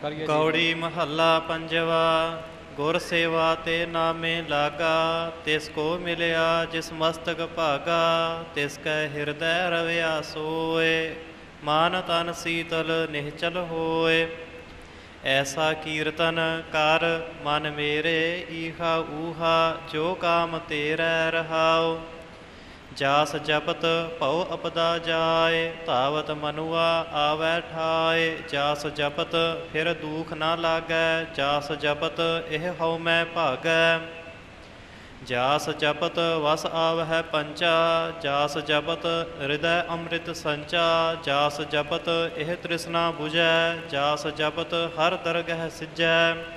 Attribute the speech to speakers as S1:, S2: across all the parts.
S1: करिए
S2: गौड़ी महला पंजवा। गुर सेवा ते नामे लागा, तिसको मिलया जिस मस्तक भागा। तिसकै हृदय रवया सोए, मान तन शीतल निश्चल होए। ऐसा कीर्तन कर मन मेरे, ईहा ऊहा जो काम तेरै रहाओ। जास जपत भव अपदा जाए, धावत मनुआ आवै ठाए। जास जपत फिर दुख न लागै, जास जपत एह हਉ मैं भागै। जास जपत वस आवहै पंचा, जास जपत हृदय अमृत संचा। जास जपत एह तृष्णा बुझै, जास जपत हर दरगह सिजै।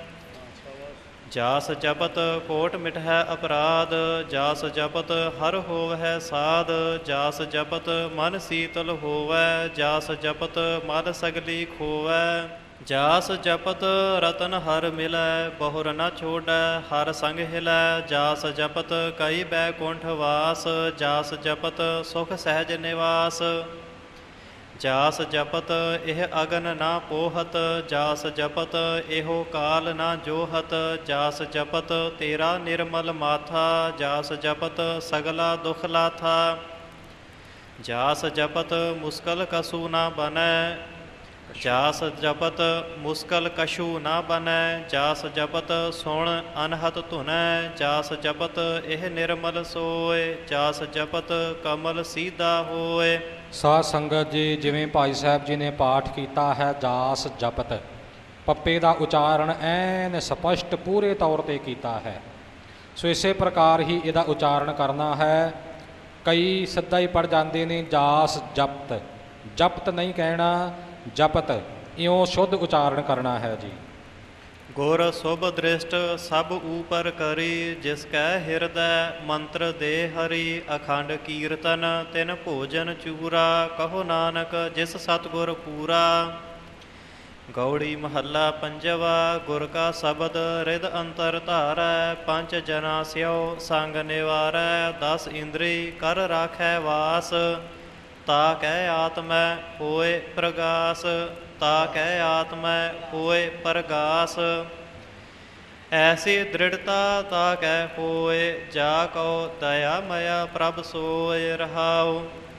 S2: जास जपत कोट मिटहै अपराध, जास जपत हर होवै साध। जास जपत मन शीतल होवै, जास जपत मल सगली खोवै। जास जपत रतन हर मिलै, बहुर न छोड़ै हर संग हिलै। जास जपत कई बैकुंठ वास, जास जपत सुख सहज निवास। जास जपत एह अगन ना पोहत, जास जपत एहो काल ना जोहत। जास जपत तेरा निर्मल माथा, जास जपत सगला दुख लाथा। जास जपत मुस्कल कसु ना बनै, जास जपत मुस्कल कछु ना बनै। जास जपत सुण अनहत धुनै, जास जपत एह निर्मल सोए। जास जपत कमल सीधा होए।
S1: साध संगत जी, जिवें भाई साहब जी ने पाठ किया है जास जपत, पप्पे का उचारण ऐन स्पष्ट पूरे तौर पर किया है। सो इस प्रकार ही इसका उचारण करना है। कई सीधा ही पढ़ जाते हैं जास जपत, जपत नहीं कहना, जपत इयों शुद्ध उचारण करना है जी।
S2: गुर शुभ दृष्ट सब ऊपर करी, जिसकै हृदय मंत्र दे हरि। अखंड कीर्तन तिन भोजन चूरा, कहो नानक जिस सतगुर पूरा। गौड़ी महला पंजवा। गुर का शब्द हृद अंतर धारै, पंच जना स्यो संग निवारै। 10 इंद्री कर राखै वास, ताकै आत्मै होए प्रगास। ताकै आत्मै होए प्रगास। ऐसी दृढ़ता ताकै होए, जा कहो दया मया प्रभ सोए रहाओ।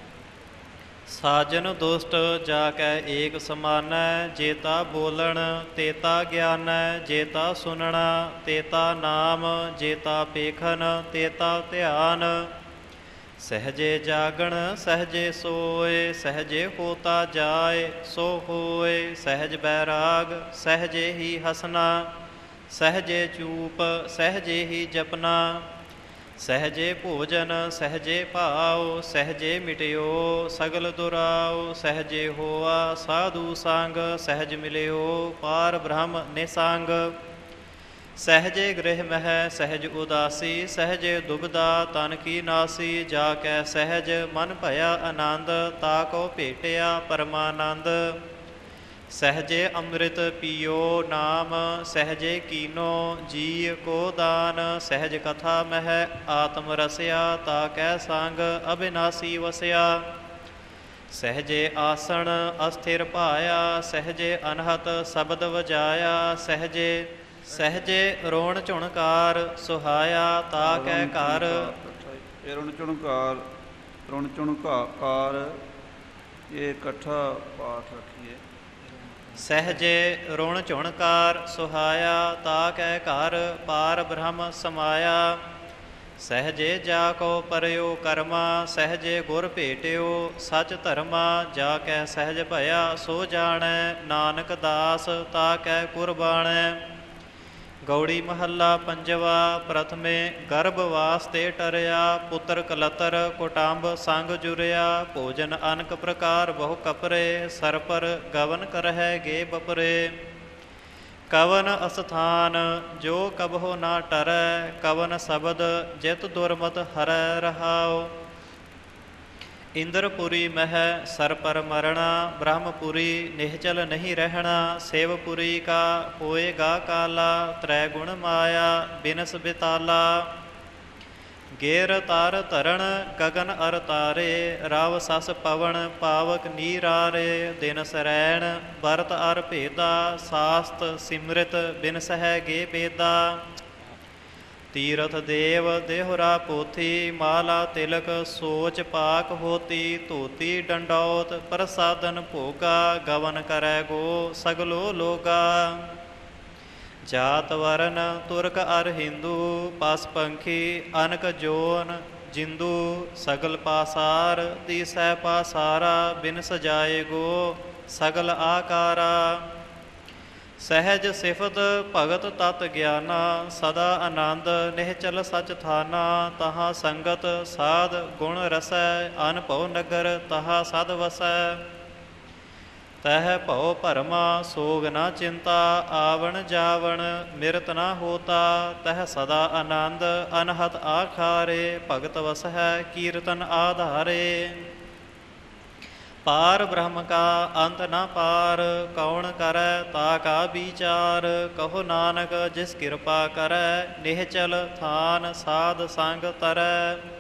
S2: साजन दुष्ट जाकै एक समानै, जेता बोलण तेता ज्ञानै। जेता सुनना तेता नाम, जेता पेखन तेता ध्यान। सहजे जागण सहजे सोए, सहजे होता जाए सो होए। सहज बैराग सहजे ही हसना, सहजे चूप सहजे ही जपना। सहजे भोजन सहजे भाव, सहजे मिट्यो सगल दुराओ। सहजे होआ साधु संग, सहज मिल्यो पार ब्रह्म निसंग। सहजे गृह मह सहज उदासी, सहजे दुबदा तन की नासी। जाकै सहज मन भया आनंद, ताको भेटिया परमानंद। सहजे अमृत पियो नाम, सहजे कीनो जी को दान। सहज कथा मह आत्म रसया, ताकै संग अविनाशी वसया। सहजे आसन अस्थिर पाया, सहजे अनहत शब्द वजाया। सहजे सहजे रोण ਝੁਣਕਾਰ ਸੁਹਾਇਆ, ਤਾਕੈ ਘਰ।
S3: ਰੁਣ ਝੁਣਕਾਰ, ਰੁਣ ਝੁਣਕਾਰ ਇਹ ਇਕੱਠਾ ਪਾਠ ਰੱਖੀਏ।
S2: सहजे रोण ਝੁਣਕਾਰ ਸੁਹਾਇਆ, ਤਾਕੈ ਘਰ ਪਾਰ ਬ੍ਰਹਮ ਸਮਾਇਆ। सहजे जा को परयो कर्मा, सहजे गुर भेटियो सच धर्मा। जाकै सहज भया सो जाणै, नानक दास ताकै कुरबाणै। गौड़ी महला पंजवा। प्रथमे गर्भवास ते टरया, पुत्र कलतर कुटुंब संग जुरिया। भोजन अनक प्रकार बहु कपरे, सर पर गवन करहै गे बपरे। कवन अस्थान जो कबहो ना टरै, कवन शब्द जित दुर्मत हरै रहाओ। इंद्रपुरी मह सर पर मरना, ब्रह्मपुरी निहचल नहीं रहना। सेवपुरी का होएगा काला, त्रैगुण माया बिनस बिताला। ਗੇਰ ਤਾਰ ਧਰਣ ਗਗਨ ਅਰ ਤਾਰੇ, ਰਵ ਸਸ ਪਵਨ ਪਾਵਕ ਨੀਰਾਰੇ। ਦਿਨ ਸਰੈਣ ਵਰਤ ਅਰ ਭੇਦਾ, ਸਾਸਤ ਸਿਮਰਿਤ ਬਿਨ ਸਹਿ ਗੇ ਬੇਦਾ। ਤੀਰਥ ਦੇਵ ਦੇਹੁਰਾ ਪੋਥੀ, ਮਾਲਾ ਤਿਲਕ ਸੋਚ ਪਾਕ ਹੋਤੀ। ਧੋਤੀ ਡੰਡੌਤ ਪ੍ਰਸਾਦਨ ਭੋਗਾ, ਗਵਨ ਕਰੈ ਗੋ ਸਗਲੋ ਲੋਗਾ। ਜਾਤ ਵਰਨ ਤੁਰਕ ਅਰ ਹਿੰਦੂ, ਪਸ ਪੰਖੀ ਅਨਕ ਜੋਨ ਜਿੰਦੂ। ਸਗਲ ਪਾਸਾਰ ਦੀਸੈ ਪਾਸਾਰਾ, ਬਿਨ ਸਜਾਏ ਗੋ ਸਗਲ ਆਕਾਰਾ। ਸਹਿਜ ਸਿਫਤ ਭਗਤ ਤਤ ਗਿਆਨਾ, ਸਦਾ ਆਨੰਦ ਨਿਹਚਲ ਸਚ ਥਾਨਾ। ਤਹਾਂ ਸੰਗਤ ਸਾਧ ਗੁਣ ਰਸੈ, ਅਨਭਉ ਨਗਰ ਤਹਾ ਸਦ ਵਸੈ। ਤਹ ਭਉ ਭਰਮਾ ਸੋਗ ਨਾ ਚਿੰਤਾ, ਆਵਣ ਜਾਵਣ ਮਿਰਤ ਨਾ ਹੋਤਾ। ਤਹ ਸਦਾ ਆਨੰਦ ਅਨਹਤ ਆਖਾਰੇ, ਭਗਤ ਵਸਹਿ ਕੀਰਤਨ ਆਧਾਰੇ। ਪਾਰ ਬ੍ਰਹਮ ਕਾ ਅੰਤ ਨਾ ਪਾਰ, ਕੌਣ ਕਰੈ ਤਾ ਕਾ ਵਿਚਾਰ। ਕਹੋ ਨਾਨਕ ਜਿਸ ਕਿਰਪਾ ਕਰੈ, ਨਿਹਚਲ ਥਾਨ ਸਾਧ ਸੰਗ ਤਰੈ।